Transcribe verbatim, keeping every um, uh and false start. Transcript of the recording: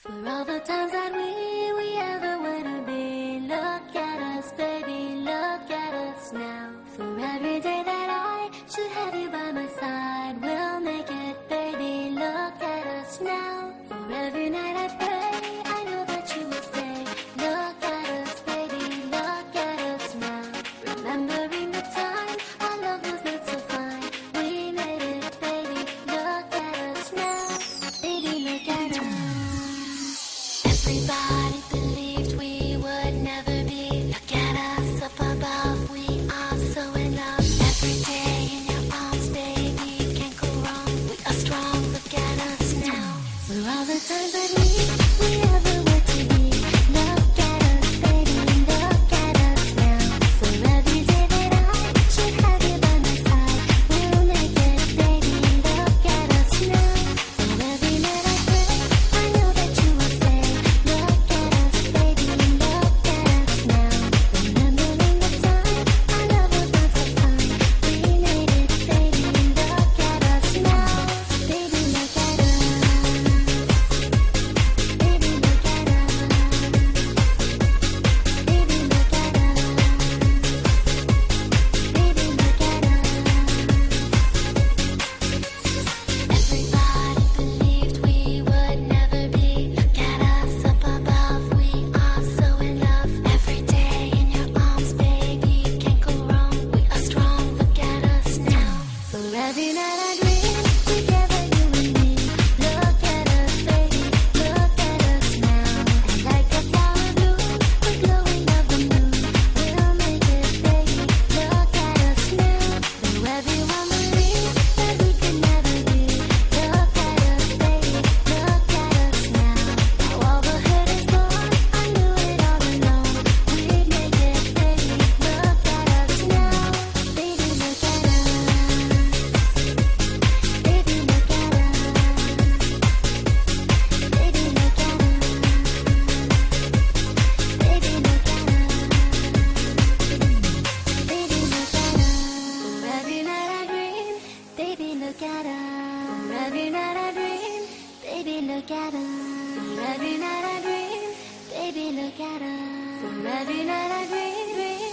For all the times that we, we ever wanna be. Look at us, baby, look at us now. For every day that I should have you by my side, we'll make it, baby, look at us now. For every night I pray, I know that you will stay. Look at us, baby, look at us now. Remembering the time our love was made so fine, we made it, baby, look at us now. Baby, look at us. Everybody believed we would never be. Look at us up above, we are so in love. Every day in your arms, baby, can't go wrong. We are strong, look at us now. For all the times that we, we ever were to be. Look at us, baby, look at us now. For every day that I should have you by my side, we'll make it, baby, look at us now. For every night I pray, I know that you will say, look at us, baby, look at us now. Remembering the time our love was not so fine, we made it, baby, look at us now. Baby, look at us. Baby, look at us. Baby, look at us. Baby, look at us. Everybody believed we would never be. Look at us up above, we are so in love. Every day in your arms, baby, can't go wrong. We are strong, look at us now. For every night I dream together, you and me. Look at us, baby, look at us now. And like a flower bloom, we're glowing of the moon. We'll make it, baby, look at us now. Though everyone believed that we could never be. Look at us, baby, look at us now. Now all the hurt is gone, I knew it all along. We'd make it, baby, look at us now. Baby, look at us. Baby, look at us. Baby, look at us. Baby, look at us. Baby, look at us. For every night I dream, baby, look at us. For every night I dream, baby, look at us. For every night I dream, baby, look at us. For every night I dream, dream.